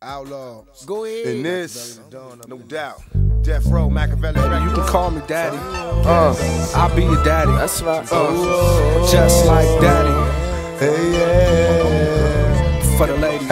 Outlaw. Go ahead. In this, no doubt. Death Row, Machiavelli. You can call me daddy. I'll be your daddy. That's right. Just like daddy. Hey, yeah. For the ladies.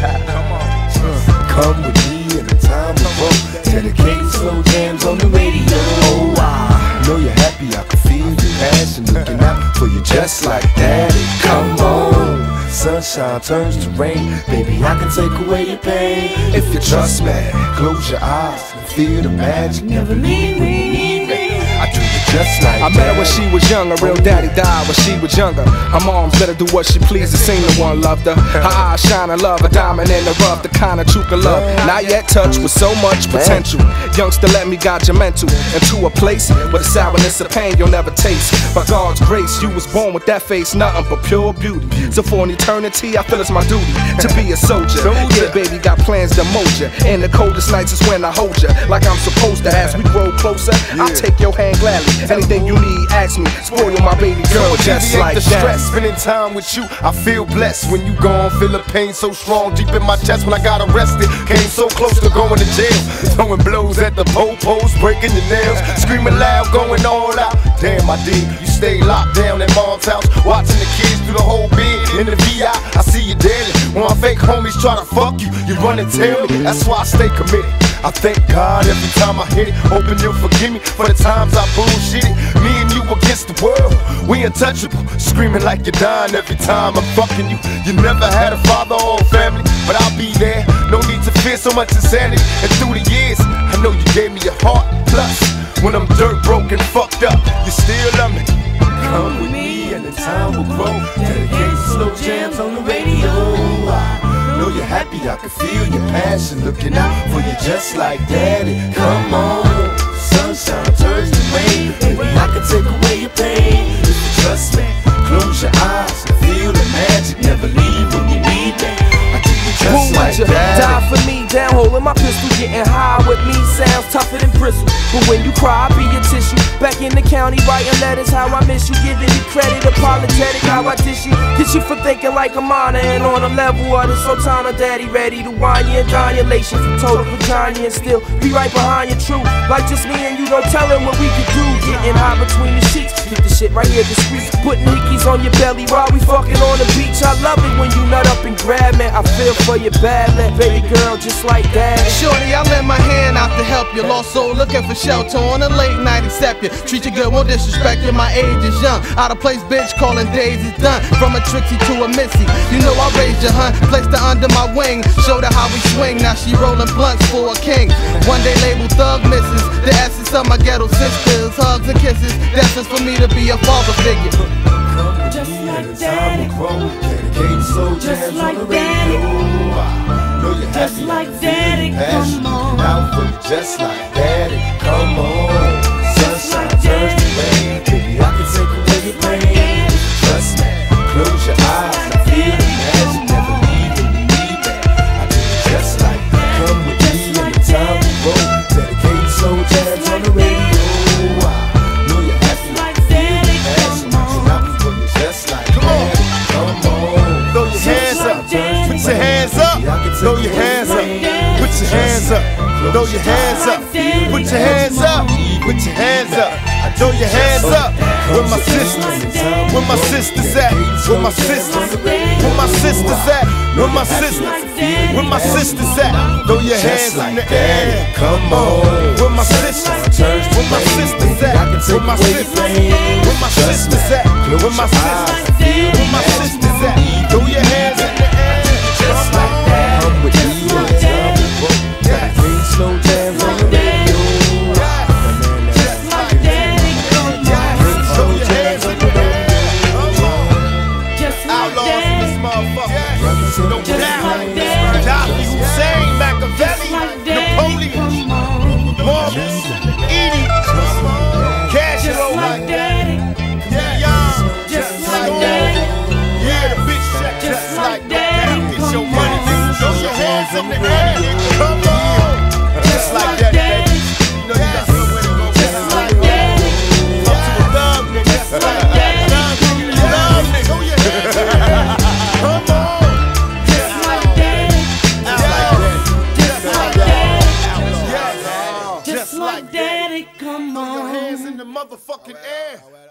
Come with me in the time we broke. Dedicated slow jams on the radio. Oh, I know you're happy. I can feel your passion looking out for you just like daddy. Come on. Sunshine turns to rain. Baby, I can take away your pain. If you trust me, close your eyes and feel the magic. Never leave me. I do you just like I met her when she was young, her real daddy died when she was younger. Her mom's let her do what she pleased, and seen the one loved her. Her eyes shine and love, a diamond in the rough, the kind of you can love. Not yet touched with so much potential. Youngster, let me guide your mental into a place where the sourness of pain you'll never taste. By God's grace, you was born with that face, nothing but pure beauty. So for an eternity, I feel it's my duty to be a soldier. Yeah, baby, got plans to mold ya. In the coldest nights is when I hold ya, like I'm supposed to. As we grow closer, I'll take your hand gladly. Anything you need, ask me. Spoil my baby girl just like the that. Stress, spending time with you, I feel blessed. When you gone, feel the pain so strong deep in my chest. When I got arrested, came so close to going to jail. Throwing blows at the po-pos, breaking your nails, screaming loud, going all out. Damn, I did. You stay locked down at mom's house, watching the kids through the whole bid. In the VI, I see you daily. When my fake homies try to fuck you, you run and tell me. That's why I stay committed. I thank God every time I hit it. Hoping you'll forgive me for the times I bullshitted. Me and you against the world, we untouchable. Screaming like you're dying every time I'm fucking you. You never had a father or a family, but I'll be there. No need to fear so much insanity. And through the years, I know you gave me your heart. Plus, when I'm dirt broke and fucked up, you still love me. Come with me and the time will grow. Dedicated slow jams on the radio. I know you're happy, I can feel your passion looking out for you just like daddy. Come on, sunshine turns to rain. Baby, I can take away your pain. If you trust me, close your eyes and feel the magic. Never leave when you need me. I do you just like daddy. Die for me, down holding my pistol, getting high with me sounds tougher than bristle. But when you cry, I'll be your tissue. Back in the county, writing letters, how I miss you, giving you credit, apologetic, how I dish you. Get you for thinking like I'm on and on a level of the Sultana daddy, ready to wine you and dine you, lace you from total vagina and still be right behind you, true. Like just me and you, don't tell him what we can do. Getting high between the sheets, keep the shit right here discreet. Putting hickeys on your belly while we fucking on the beach. I love it when you nut up and grab me. I feel for you badly, baby girl, just like that. Shorty, I lend my hand out to help you. Lost soul looking for shelter on a late night, accept you. Treat you good, won't disrespect you, my age is young. Out of place, bitch, calling days is done. From a Trixie to a Missy, you know I raised you, hun. Placed her under my wing, showed her how we swing. Now she rolling blunts for a king. One day label thug misses, the essence of my ghetto sisters. Hugs and kisses, that's just for me to be a father figure. Just like daddy. Just like daddy. Just like daddy, come on. Out for you just like daddy, come on. Sunshine turns to rain. Baby, I can take away your pain. Trust me, close your eyes and feel the magic. Never leave when you need me. I do it just like that. Come with me in the time we roll. Dedicated slow jams on the radio. I know you're happy, I can feel the passion. Out for you just like daddy, come on. Throw your hands up, put your hands up. Throw your hands up, put your hands up. Throw your hands up, put your hands up. Put your hands up, throw your hands up. Where my sisters, where my sisters at? Where my sisters, where my sisters at? Where my sisters, where my sisters at? Throw your hands in the air, come on. Where my sisters, where my sisters at? Where my sisters, where my sisters at? Where my sisters, where my sisters at? Throw your hands in the air, just like that. Come with me, slow jams on the radio. No doubt, Dr. Hussein, Machiavelli, Napoleon, Morris, Edie, Cashel, yeah, the bitch check just like that. Get your money, nigga. Throw your hands in the air. Come on, just like that, baby. You know you got somewhere to go. Just like that. Up to the thug, nigga. Just like that. Love, nigga. Throw your hands in the air. Come on. like daddy, come on. Throw your hands in the motherfucking air.